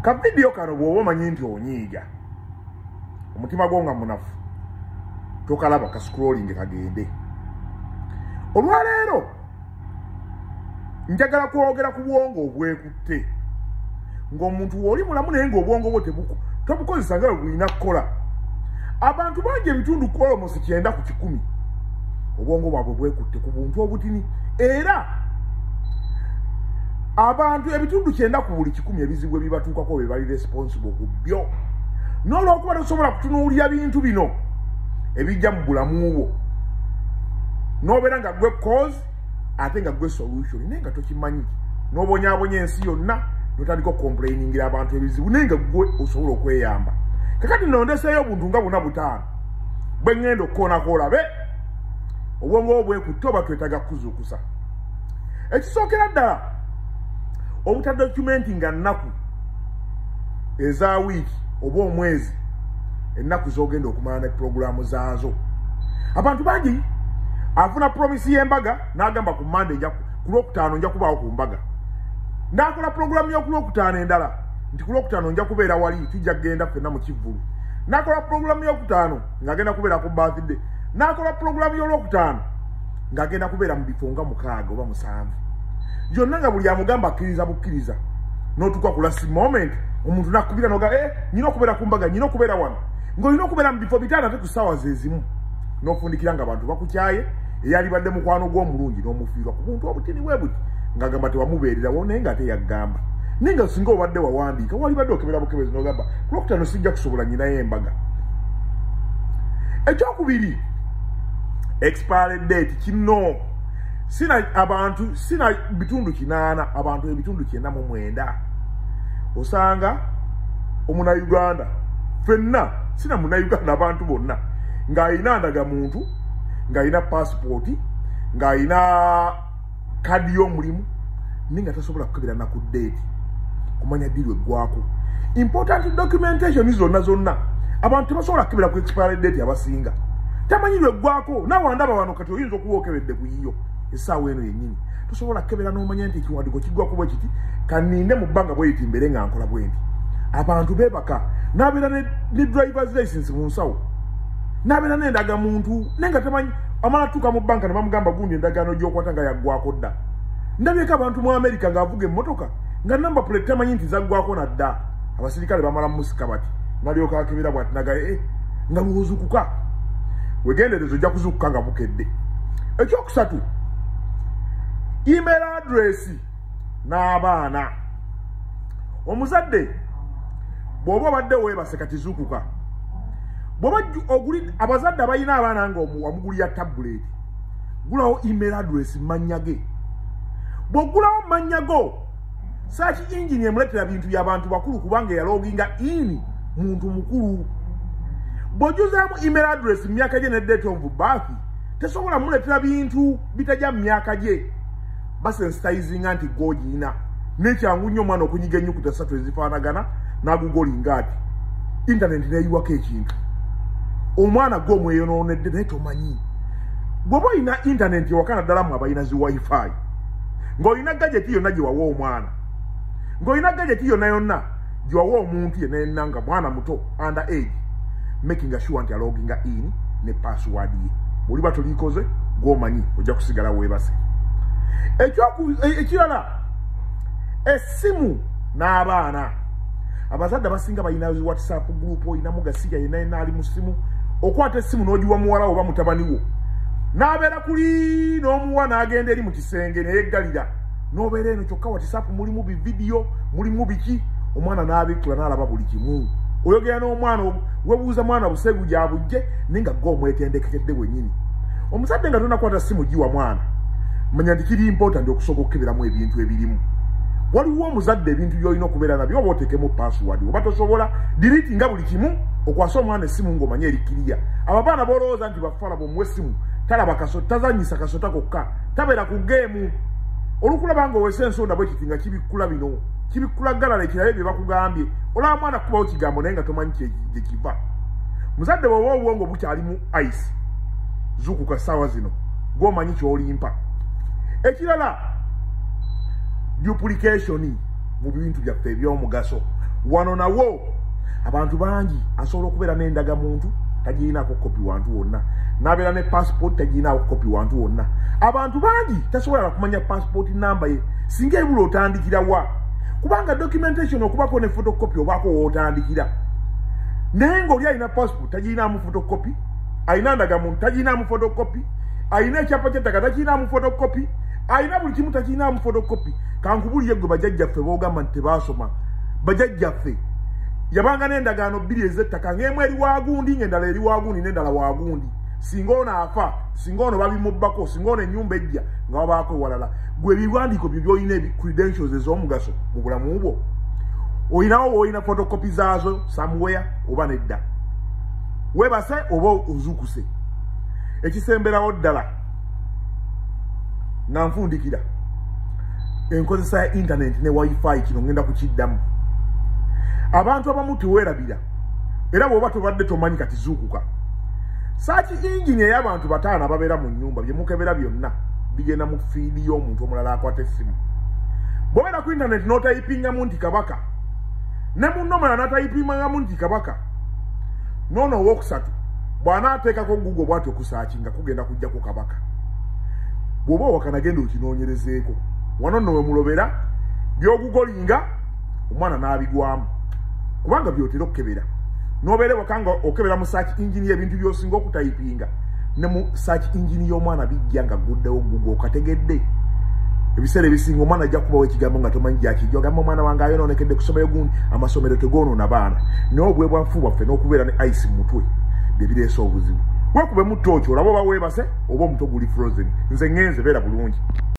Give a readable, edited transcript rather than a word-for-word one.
ka video kano bw'oba omanyi nti onyiiga omutima gwo nga munafu tokalaba ka scrolling kagende. Olwaleero njagala kwogera ku bwongo obwekutte ng'omuntu w'oli mulamu naye ng'obwongo bwo tobukozesa nga bulina kukola. Abantu bangi ebitundu almost 9 ku 10 obwongo bwabwe bwekutte ku buntu obutini, era abantu ebitundu 9 ku buli 10 ebizibu ebibatuukako be bali responsible ku byo. N'olwokuba tosobola kutunuulira bintu bino ebijja mu bulamu bwo n'obeera nga gwe cause ate nga gwe solution naye nga tokimanyi, n'obonyaabonya ensi yonna notandika complainingira abantu ebizibu naye nga gwe osobola okweyamba. Kakati nondeseeyo obuntu nga 4-5 bwe ngenda okukoonako olabe obwongo bwo bwekutte oba twetaaga kuzuukusa. Ekisookera ddala obutadocumentinga nnaku eza wiiki oba omwezi ennaku z'ogenda okumala ne puroguramu zaazo. Abantu bangi afuna promisi y'embaga n'agamba ku Monday ku Lwokutaano nja kubaawo ku mbaga. N'akola puroguramu y'oku Lwokutaano endala nti ku Lwokutaano nja kubeera wali tujja kugenda ffenna mu kivvulu. N'akola puroguramu y'Okutaano ng'agenda kubeera ku birthday. N'akola puroguramu y'Olwokutaano ng'agenda kubeera mu bifo nga 6 oba 7. Byonna nga buli amugamba akkiriza bukkiriza. N'otuuka ku last moment omuntu nakubira noga nyina okubeera ku mbaga, nyina okubeera wano. Ng'olina okubeera mu bifo 5 ate ku ssaawa ze zimu. N'ofundikira nga abantu bakukyaye eyali badde mukwano gw'omulungi n'omufiirwa ku buntu obutini bwe buti ng'agamba tewamubeererawo naye ng'ate yaggamba. Naye nga singa obadde wawandiika wali badde okebera bukebezi n'ogamba ku Lwokutaano sijja kusobola nyinayo embaga. Ekyokubiri expiry date kino sina bitundu 8 abantu ebitundu 99 osanga omunayuganda fenna sina munayuganda abantu bonna ng'ayina ndagamuntu ng'ayina passport ng'ayina kadi y'omulimu ninga tasobola kukebera na ku date kumanya diri eggwako. Important documentation zonna abantu tebasobola kukebera ku expiry date abasinga tamanyirwe eggwako. Nawe ndaba wano kati oyinza okuba okebedde ku yiyo essaawa eno yennyini tosobola kukebera n'omanya nti ekiwandiiko kiggwako bwe kiti kaninde mu bbanga bweyiti mbere nga nkola bwendi. Abantu beebaka n'abeera ne driver's license mu nsawo n'abeera n'endagamuntu naye nga tamanyi amala tuuka mu bbanka ne bamugamba gundi endagaano gy'okwata nga yaggwako dda. Ndabyeko abantu mu America ng'avuga emmotoka nga namba plate tamanyi nti zaggwako na dda. Abasirikale bamala musika bati n'alyoka akebera bwati naga nga bw'ozuukuka wegendereza ojja kuzuukuka nga bukedde. Ekyokusatu email address n'abaana. Omuzadde bw'oba obadde weebase kati zuukuka bw'oba abazadde abalina abaana nga wamugulira tablet gulawo email address mannya ge. Bw'ogulawo mannya go search engine emuletera bintu by'abantu bakulu kubanga yaloginga in muntu mukulu. Bw'ojuzaamu email address myaka gye ne date of birth tesobola muletera bintu bitajja mu myaka gye basensitizinga nti gogiina nekyangu nnyo omwana okunyiga ennyukuta 3 ezifaanagana n'agugolinga ati internet neeyiwako ekintu omwana gwe omweyonoonedde naye tomanyi. Bw'oba olina internet ewakana ddala mu abalina zi wifi ng'olina gadgeti yonna gye wawa omwana ng'olina gadgeti yonna gye wawa omuntu yenna nga mwana muto under age making sure nti aloginga in ne password ye bw'oliba tolikoze gw'omanyi ojja kusigala weebase. Ekirala essimu n'abaana. Abazadde abasinga balina WhatsApp group oyinamu gasiga yenna ali mu ssimu okwata essimu n'ogiwa muwala oba mutabani wo n'abeera kuli n'omuwa n'agenda eri mu kisenge neyeggalira n'obeera eno kyokka WhatsApp mulimu bividiyo mulimu biki omwana n'abikkula n'alaba buli kimu. Oyogera n'omwana webuuza mwana busegu gyabujje naye nga gwe omwetendekedde bwennyini. Omuzadde nga tonakwata ssimu giwa mwana manya nti kiri important okusobola okukeberamu ebintu ebirimu. Waliwo omuzadde ebintu by'olina okubeera nabyo oba oteekemu password oba tosobola delete nga buli kimu okwasa omwana essimu ng'omanye erikiriya. Abaana boolowooza nti bafala bw'omuwa essimu talaba kasota tazanyisa kasota kokka tabeera ku geemu. Olukulaba nga owesa ensonda bwe kiti nga kibikkula bino kibikkula galala ekirabe bye bakugambye olaba mwana kubawo kigambo naye nga tomanyi gye kiva. Muzadde bw'oba obwongo bukyali mu ice zuukuka ssaawa zino gw'omanyi ky'olimpa. Ekirala duplication mu bintu byaffe eby'omugaso. wano nawo abantu bangi asobola okubeera n'endaga muntu tagiinaako kopi wantu wonna n'abeera ne passport tagiinaako kopi wantu wonna abantu bangi tasobola kumanya passport namba ye singa ebula otandikira wa kubanga documentation okubako ne photocopy obaako wootandikira naye ng'oli alina passport tagiinaamu photocopy alina ndagamuntu tagiinaamu photocopy alina ekyapa ky'ettaka takiinaamu photocopy alina buli kimu takiinaamu photocopy kankubulire gwe bajjajjaffe boogamba nti tebaasoma bajjajjaffe yabanga n'endagaano bbiri ez'ettaka ng'emu eri waagundi ng'endala eri waagundi n'endala waagundi singa ono afa singa ono babimubbako singa ono ennyumba ejja nga wabaako ewalala gwe ebiwandiiko byo byolina credentials ez'omugaso mu bulamu bwo olinawo woolina photocopy zaazo somewhere oba nedda webase oba ozukuse ekisemberawo ddala nanfundikira enkozesa ya internet ne wifi kino ngenda kukiddamu abantu abamu teweerabira era bw'oba tobadde tomanyi kati zuukuka saaki ingini ey'abantu bataano ababeera mu nnyumba bye mukebera byonna bigenda mu fiidi y'omuntu omulala akwata essimu bw'obeera ku internet n'otayipingamu nti kabaka ne munno omulala n'atayipingamu nti kabaka noono owookusatu bw'anaateekako Google bw'ati okusaaki nga kugenda kujja ku kabaka bw'oba owakana genda okinoonyerezeeko wano nno we mulobera by'ogugolinga omwana n'abigwamu kubanga byotera okukebera n'obeera waka nga okebera mu search engine y'ebintu by'osinga okutayipinga ne mu search engine y'omwana bijja nga guddewo Google okategedde ebiseera ebisinga omwana ajja kubawo ekigambo nga tomanyi gyakijja ogamba omwana wange ayonoonekedde ku ssomero gundi amasomero tegoonoona baana naye obwebwafu bwaffe n'okubeera ne ice mu mutwe bye bireesa obuzibu weekubemu ttooki olaba oba weebase oba omuto guli frozen nze ngenze beera bulungi